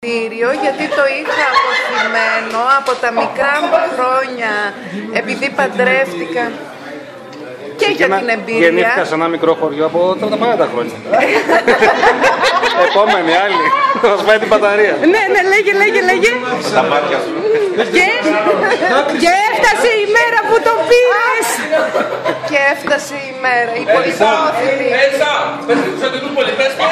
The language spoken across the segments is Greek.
Γιατί το είχα αποθυμένο από τα μικρά μου χρόνια, επειδή παντρεύτηκα. Και για την εμπειρία. Γεννήθηκα σε ένα μικρό χωριό από τα παλιά τα χρόνια. Επόμενη άλλη. Θα μας πάει την μπαταρία. Ναι, λέγε. Τα μάτια σου. Και έφτασε η μέρα που το πήρες. Και έφτασε η μέρα, η πολυπρόθητη. Μέσα, πες την Κωνσταντινούπολη, πες το.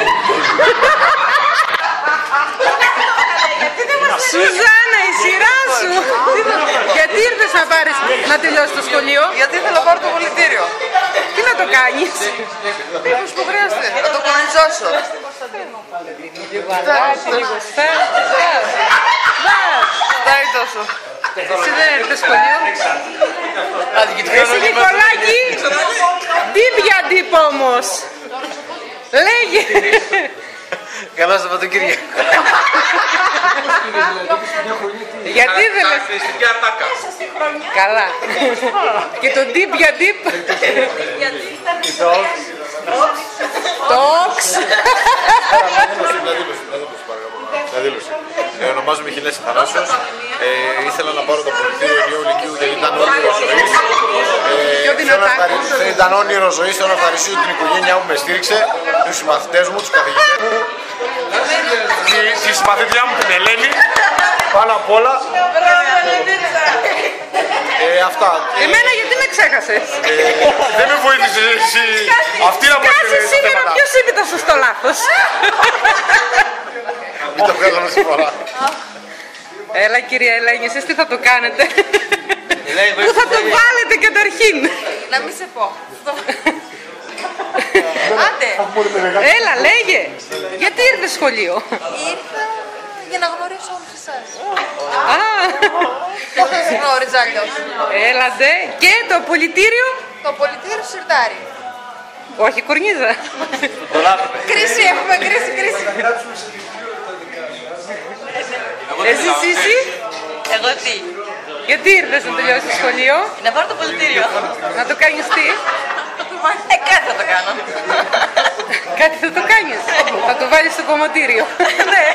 Σουζάννα, η σειρά σου! Γιατί ήρθες να πάρεις να τελειώσει το σχολείο? Γιατί ήθελα να πάρω το πολιτήριο. Τι να το κάνεις? Μήπως που χρειάζεται, να το κανονιζώσω. Λίγο αλάτι, λίγο Φτάει τόσο. Εσύ δεν έρθες σχολείο? Εσύ Νικολάκη, ντύπ για ντύπ όμως. Λέγε. Καλά στο Πρωτοκύριακο. Γιατί δεν λες? Καλά. Και το dip για dip. Τόξ. Διαδήλωση. Ονομάζομαι Χιλέση Θανάσιος. Ήθελα να πάρω το πολιτήριο ενιαίου λυκείου γιατί ήταν όνειρο ζωής. Ήταν όνειρο ζωής. Θέλω να ευχαριστήσω την οικογένειά μου που με στήριξε, τους συμμαθητές μου, τους καθηγητές μου, τη συμμαθήτριά μου την Ελένη, πάνω απ' όλα. Αυτά. Εμένα γιατί με ξέχασες? Δεν με βοήθησε εσύ. Αυτή να μου Κάτσε σήμερα ποιος είπε στο λάθος. Μην το βγάλαμε συμφορά. Έλα κυρία Ελένη, εσείς τι θα το κάνετε? Πού θα το βάλετε καταρχήν? Να μην σε πω. Άντε. Έλα λέγε. Γιατί ήρθες σχολείο? Ήρθα για να γνωρίσω όλους εσάς. Α, Δεν θα σας γνώριζα αλλιώς. έλατε. Και το πολιτήριο? Το πολιτήριο Σιρτάρι. Όχι κορνίζα. Κρίση έχουμε, κρίση. Εσύ? Εγώ τι? Γιατί ήρθες να τελειώσεις το σχολείο? Να πάρω το πολιτήριο. Να το κάνεις τι? Κάτι θα το κάνω. Κάτι θα το κάνεις? Θα το βάλεις στο κομμωτήριο. Ναι.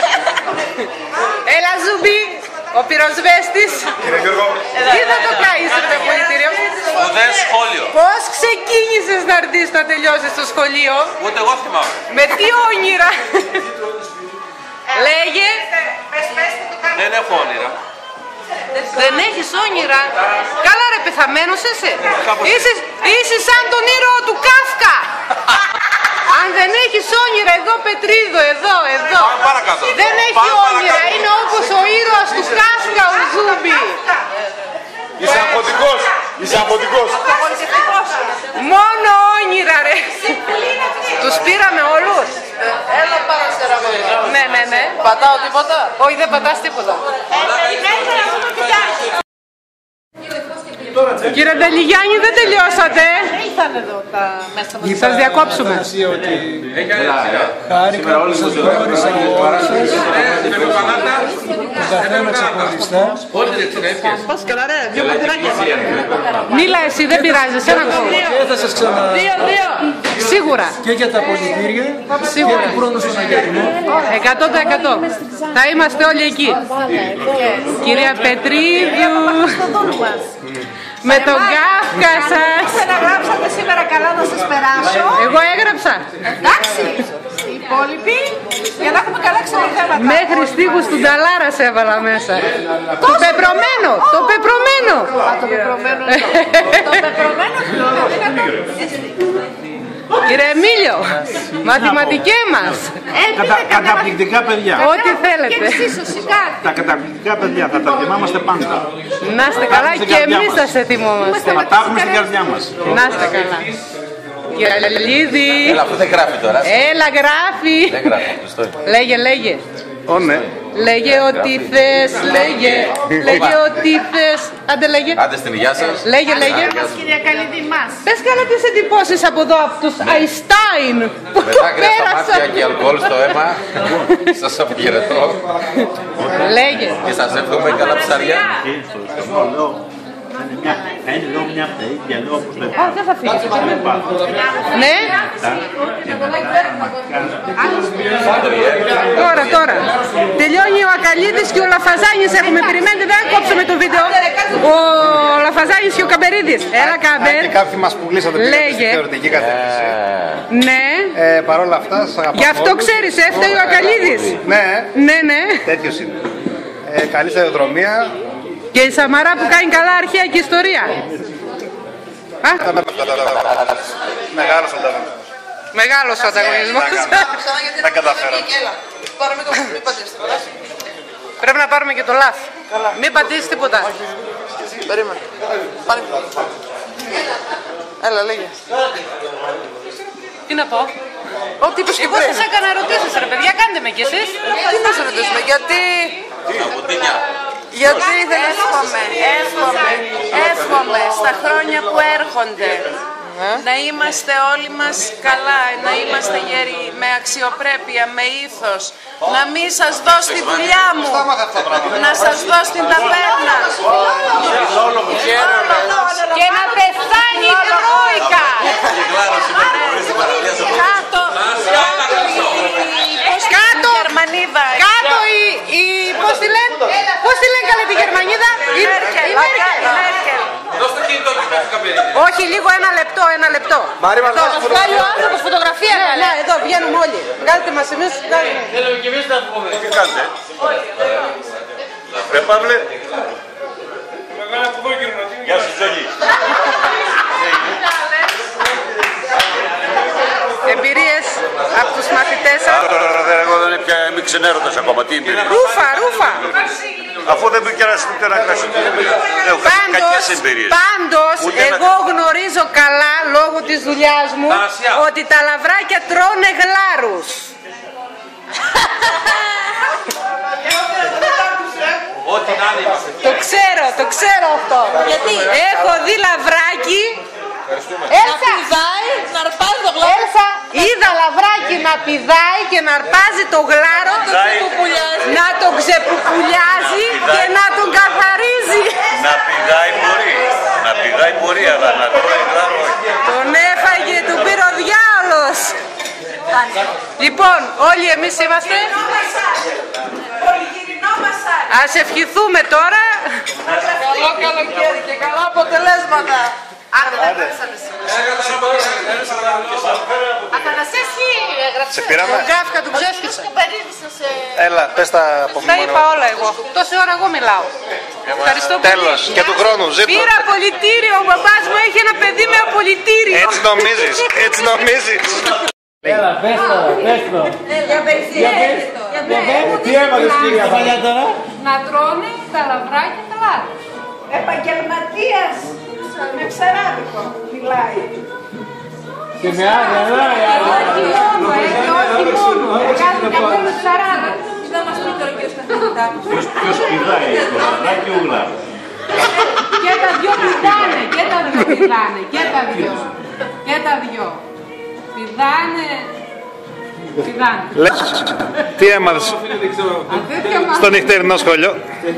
Έλα Ζουμπί, ο πυροσβέστης. Τι θα το κάνεις με το πολιτήριο? Σπουδές σχόλιο. Πώς ξεκίνησες να έρθεις να τελειώσεις το σχολείο? Ούτε εγώ θυμάμαι. Με τι όνειρα? Λέγε. Δεν έχω όνειρα. Δεν έχεις όνειρα? Καλά ρε, πεθαμένος είσαι. Είσαι σαν τον ήρωα του Κάφκα. Αν δεν έχεις όνειρα, εδώ Πετρίδο, εδώ. Παρακάτω. Δεν έχει όνειρα, είναι όπως ο ήρωας του Κάφκα, ο Ζούμπι. Είσαι αγχωτικός. Μόνο όνειρα ρε. Τους πήραμε όλους. Έλα πάρα σε ραβέλα. Ναι. Πατάω τίποτα? Όχι, δεν πατάς τίποτα. Κύριε Νταλιγιάννη, δεν τελειώσατε? Ήρθαν εδώ τα μέσα μας. Σας διακόψουμε. Χάρηκα που σας γνώρισα όλους τον καθένα ξεχωριστά. Πώς καλά ρε, δύο πατηράκια. Μίλα εσύ, δεν πειράζει, ένα ακόμα. Και θα σας ξανα... Δύο. Σίγουρα. Και για τα πολιτήρια Σίγουρα. και του χρόνου στον Αγιασμό. 100%. Θα είμαστε όλοι εκεί. Κυρία Πετρίδου. Με τον Κάφκα σας. Να γράψατε σήμερα καλά να σας περάσω. Εγώ έγραψα. Εντάξει. Οι υπόλοιποι για να έχουμε καλά ξενοθέματα. Μέχρι στίχους του Νταλάρα σε έβαλα μέσα. Το πεπρωμένο. Το πεπρωμένο. Το πεπρωμένο Κύριε Εμίλιο, μαθηματικέ μας. Καταπληκτικά παιδιά. Ό,τι θέλετε. Τα καταπληκτικά παιδιά θα τα θυμάμαστε πάντα. Να είστε καλά και εμείς θα σε θυμόμαστε. Θα τα έχουμε στην καρδιά μας. Να είστε καλά. Κύριε Λελίδη. Έλα, αυτό δεν γράφει τώρα. Έλα, γράφει. Δεν γράφει, αυτό είναι. Λέγε. Ναι. Λέγε ό,τι θες, λέγε ό,τι θες. Άντε λέγε. Άντε στην υγεία σας. Λέγε. Μας κυρία Καλίδη μας. Πες καλά τις εντυπώσεις από εδώ, από τους Αϊστάιν που Με το δάκρυα στα μάτια πέρασαν. και αλκοόλ στο αίμα. Σας αποχαιρετώ. Λέγε. Και σας εύχομαι καλά ψάρια. Θα είναι εδώ μια από τα ίδια λόγω όπως δεν Δεν θα φύγει. Ναι. Τώρα. Τελειώσαμε. Ακαλίδης και ο Λαφαζάνης έχουμε. Περιμένετε, δεν κόψουμε το βίντεο. Ο Λαφαζάνης και ο Καμπερίδης. Έλα Καμπερ. Και κάποιοι μας πουλήσατε την θεωρητική κατεύθυνση. Ναι. Παρ' όλα αυτά, σας αγαπάω. Γι' αυτό ξέρεις, έφταει ο Ακαλίδης. Ναι. Ναι. Τέτοιος είναι. Καλή σταδιοδρομία. Και η Σαμαρά που κάνει καλά αρχαία και ιστορία. Μεγάλος ανταγωνισμός. Μεγάλος ο ανταγωνισμός. Τα καταφέραμε. Πρέπει να πάρουμε και το λάθ. Μην πατήσεις τίποτα. Περίμενε. Πάρε. Έλα, λέγε. Τι να πω. Ό,τι είπες και Εγώ πριν. σας έκανα ερωτήσεις ρε παιδιά, κάντε με κι εσείς. Τι να σε ρωτήσουμε, γιατί εύχομαι στα χρόνια που έρχονται να είμαστε όλοι μας καλά, να είμαστε γέροι με αξιοπρέπεια, με ήθος, να μην σας δω στη δουλειά μου, να σας δω στην ταβέρνα Και να πεθάνει η Τρόικα. Κάτω η Γερμανίδα. Κάτω η... Πώς τη λένε καλέ τη Γερμανίδα. Η Μέρκελ. Δώστε κινητό και πέφτει Καμπερίδη. Όχι, λίγο ένα λεπτό. Μάρη, μας δώσεις Βγάλει ο άνθρωπος φωτογραφία. Ναι, εδώ βγαίνουμε όλοι. Βγάλετε μας εμείς. Θέλουμε και εμείς να πούμε. Τι κάνετε? Ρε Παύλε. Γεια σου Τζόγι. Εμπειρίες από τους μαθητές σας. Εγώ δεν είναι πια μη ξενέρωτας ακόμα. Τι εμπειρία? Ρούφα. Αφού δεν μου κέρασε ούτε ένα κράσι. Έχω κακές εμπειρίες. Πάντως, εγώ γνωρίζω καλά, λόγω της δουλειάς μου, ότι τα λαβράκια τρώνε γλάρους. Το ξέρω αυτό. Γιατί? Έχω δει λαβράκι. Να πηδάει, να αρπάζει το γλάρο. Έλσα, είδα λαβράκι να πηδάει και να αρπάζει το γλάρο, να τον ξεπουπουλιάζει και να τον καθαρίζει. Να πηδάει μπορεί. Να πηδάει μπορεί, αλλά να τρώει γλάρο όχι. Τον έφαγε, τον πήρε ο διάολος. Λοιπόν, όλοι εμείς είμαστε. Ας ευχηθούμε τώρα. Καλό καλοκαίρι και καλά αποτελέσματα. Αθανασέσκη έγραψε. Σε πήραμε. Τον Κάφκα του ξέσκησα. Έλα, πες τα από Τα είπα όλα εγώ. Τόση ώρα εγώ μιλάω. Ευχαριστώ πολύ. Τέλος. Και του χρόνου. Ζήτω. Πήρα απολυτήριο. Ο μπαμπάς μου έχει ένα παιδί με απολυτήριο. Έτσι νομίζεις. Έλα, πες το. Για Τι έμαθες κυρία Παλιά τώρα? να τρώνε τα λαβράκια τα λάδια. Επαγγελματίας με ψαράδικο μιλάει. Και με άδεια, Όχι μόνο. Εργάζονται και με ψαράδες. Θα μας πει τώρα και ο καθηγητάκος. Ποιος πηδάει, το λαβράκι ο γλάρος. Και τα δυο πηδάνε. Και τα δυο. Πηδάνε. Τι έμαθες στο νυχτερινό σχολείο?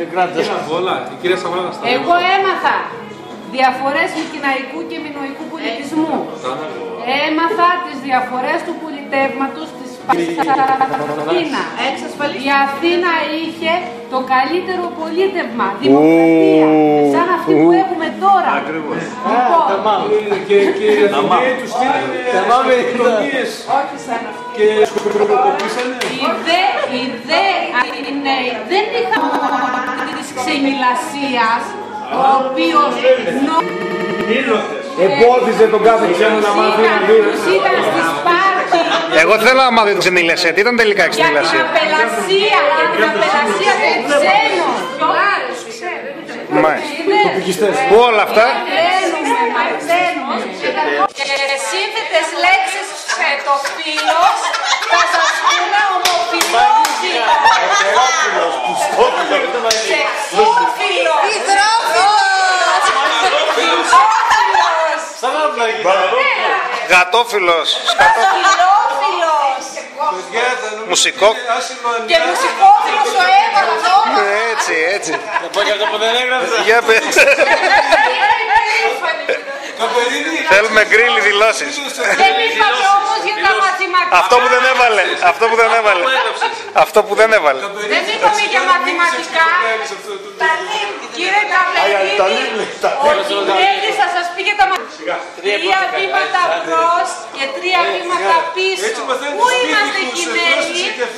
Εγώ έμαθα διαφορές μικηναϊκού και μινωικού πολιτισμού. Έμαθα τις διαφορές του πολιτεύματος της Αθήνα. Η Αθήνα είχε το καλύτερο πολίτευμα, δημοκρατία, σαν αυτή που έχουμε τώρα. Ακριβώς. Και τους στείλανε κοινωνίες. Όχι σαν αυτό. Και σκοπροκοπήσανε. Οι νέοι δεν είχαν της ξενιλασίας, ο οποίος Εμπόδιζε τον κάθε ξένο να μάθει να δει. ήταν στη Σπάρτη. Εγώ θέλω να μάθω την ξενιλασία. Τι ήταν τελικά η Για την ξενιλασία? απελασία των ξένων. Μάλιστα. Πού όλα αυτά? Και σύνθετες λέξεις φετοφίλος θα σας πούμε ομοφιλόφιλο. Σεξόφιλο. Γατόφιλος. Φιλόφιλος. Μουσικό. Και μουσικόφιλος ο έβαλος. Έτσι. Να πω και αυτό που δεν έγραψα. Για πες. Καπερίδη. Θέλουμε γκρίλι δηλώσεις. Δεν είπατε όμως για τα μαθηματικά. Αυτό που δεν έβαλε. Αυτό που δεν έβαλε. Αυτό που δεν έβαλε. Δεν είπαμε για μαθηματικά. Κύριε Καπελίδη, ο Κυπρέδης θα σας πει για τα μαθηματικά. 3 βήματα μπρος και 3 βήματα πίσω. Πού είμαστε κειμένοι?